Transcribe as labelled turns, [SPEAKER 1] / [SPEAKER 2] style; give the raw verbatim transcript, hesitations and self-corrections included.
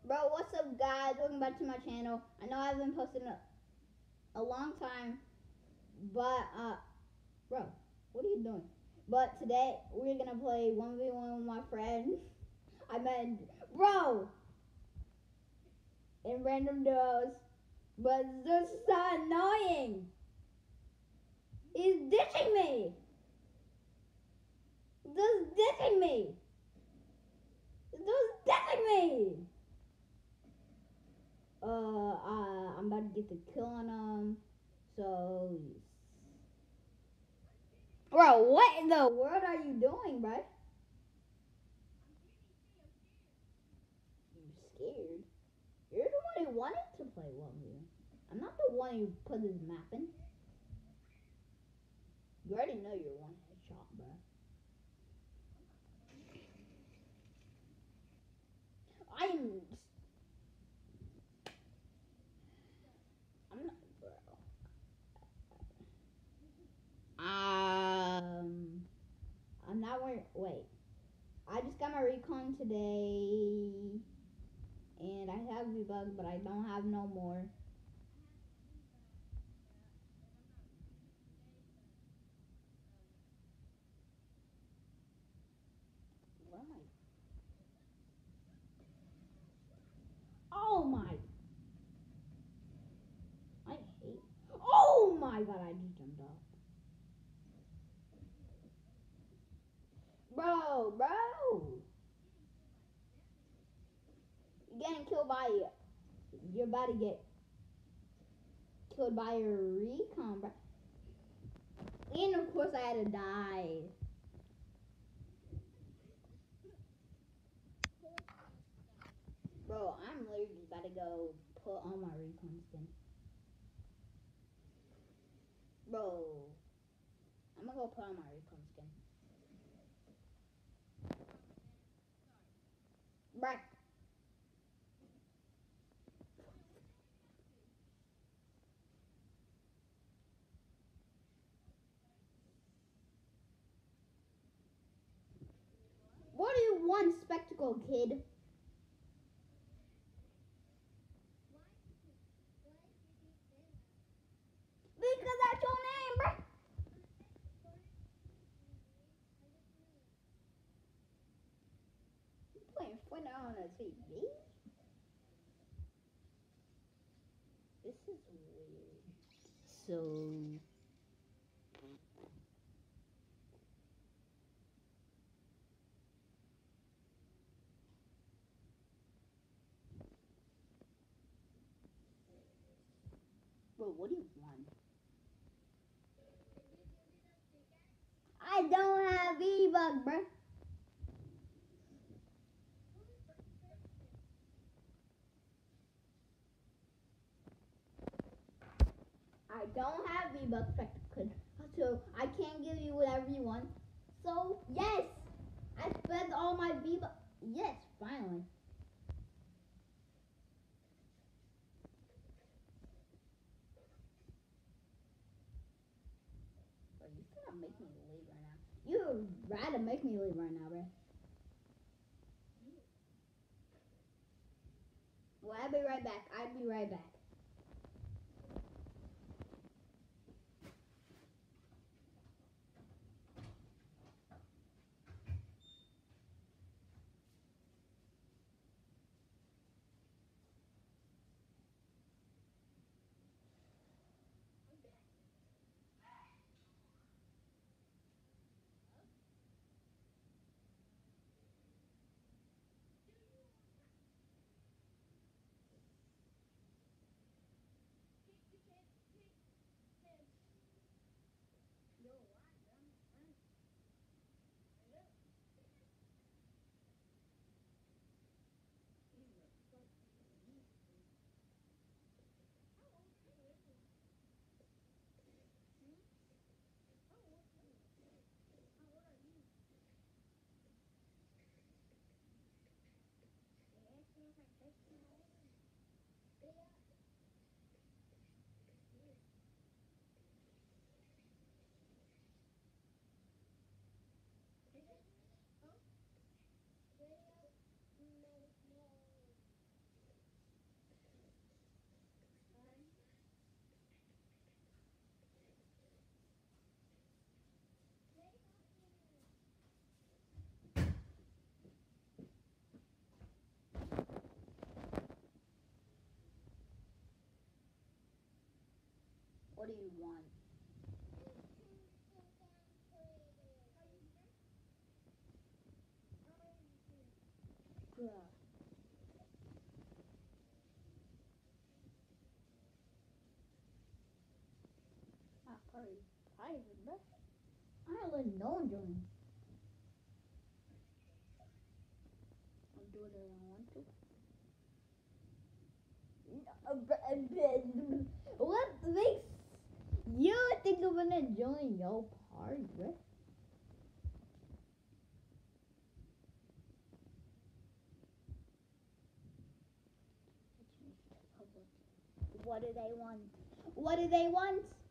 [SPEAKER 1] Bro, what's up, guys? Welcome back to my channel. I know I haven't posted in a, a long time, but, uh, bro, what are you doing? But today, we're gonna play one v one with my friend. I meant, bro, in random duos. But this is so annoying. He's ditching me. Just ditching me. Just ditching me. Uh, uh, I'm about to get the kill on him. So, bro, what in the world are you doing, bro? You scared? You're the one who wanted to play one v one. I'm not the one who put this map in. You already know you're one headshot, bro. I'm. I'm not, bro. Um. I'm not wearing. Wait. I just got my recon today, and I have V-Bucks, but I don't have no more. What am I? Oh my! I hate. Oh my god! I just jumped off. Bro, bro! You're getting killed by. You're about to get killed by a recon, bro. And of course I had to die. Bro, I'm literally just about to go put on my recon skin. Bro, I'm gonna go put on my recon skin. Bruh. What do you want, spectacle kid? Because that's your name, bruh. You playing Fortnite on a T V? This is weird. So... Bro, what do you want? I don't have V-Bucks, bruh. I don't have V-Bucks, spectacle. So I can't give you whatever you want. So, yes, I spent all my V-Bucks. Yes, finally. Bro, you cannot make me leave right now. You rather make me leave right now, bro. Well, I'll be right back. I'll be right back. What do you want? Bruh. Ah, party private, bruh. I don't let no one join. I'll do whatever I want to. What makes you think I'm gonna join your party, bruh? What do they want? What do they want?